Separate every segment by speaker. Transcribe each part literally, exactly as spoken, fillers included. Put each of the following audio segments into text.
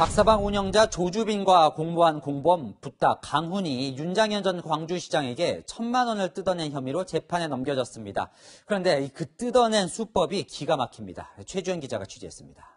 Speaker 1: 박사방 운영자 조주빈과 공모한 공범 부탁 강훈이 윤장현 전 광주시장에게 천만 원을 뜯어낸 혐의로 재판에 넘겨졌습니다. 그런데 그 뜯어낸 수법이 기가 막힙니다. 최주현 기자가 취재했습니다.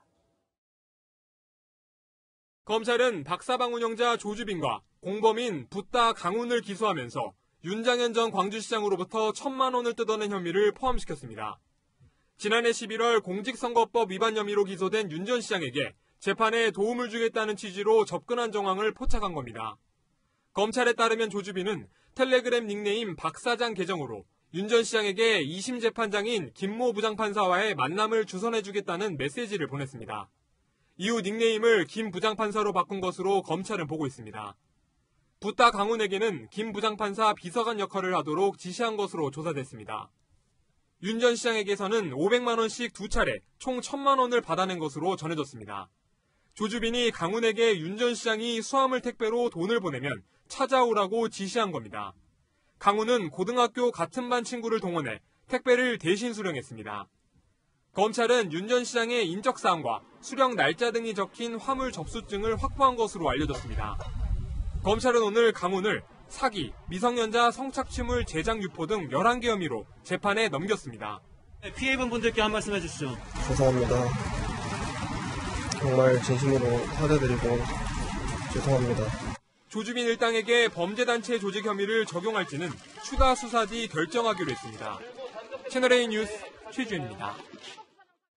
Speaker 2: 검찰은 박사방 운영자 조주빈과 공범인 부탁 강훈을 기소하면서 윤장현 전 광주시장으로부터 천만 원을 뜯어낸 혐의를 포함시켰습니다. 지난해 십일월 공직선거법 위반 혐의로 기소된 윤 전 시장에게 재판에 도움을 주겠다는 취지로 접근한 정황을 포착한 겁니다. 검찰에 따르면 조주빈은 텔레그램 닉네임 박사장 계정으로 윤 전 시장에게 이심 재판장인 김모 부장판사와의 만남을 주선해주겠다는 메시지를 보냈습니다. 이후 닉네임을 김 부장판사로 바꾼 것으로 검찰은 보고 있습니다. 부탁 강훈에게는 김 부장판사 비서관 역할을 하도록 지시한 것으로 조사됐습니다. 윤 전 시장에게서는 오백만 원씩 두 차례 총 천만 원을 받아낸 것으로 전해졌습니다. 조주빈이 강훈에게 윤 전 시장이 수화물 택배로 돈을 보내면 찾아오라고 지시한 겁니다. 강훈은 고등학교 같은 반 친구를 동원해 택배를 대신 수령했습니다. 검찰은 윤 전 시장의 인적사항과 수령 날짜 등이 적힌 화물 접수증을 확보한 것으로 알려졌습니다. 검찰은 오늘 강훈을 사기, 미성년자 성착취물 제작 유포 등 열한 개 혐의로 재판에 넘겼습니다.
Speaker 3: 피해 입은 분들께 한 말씀 해주시죠.
Speaker 4: 죄송합니다. 정말 진심으로 사죄드리고 죄송합니다.
Speaker 2: 조주빈 일당에게 범죄단체 조직 혐의를 적용할지는 추가 수사 뒤 결정하기로 했습니다. 채널A 뉴스 최주현입니다.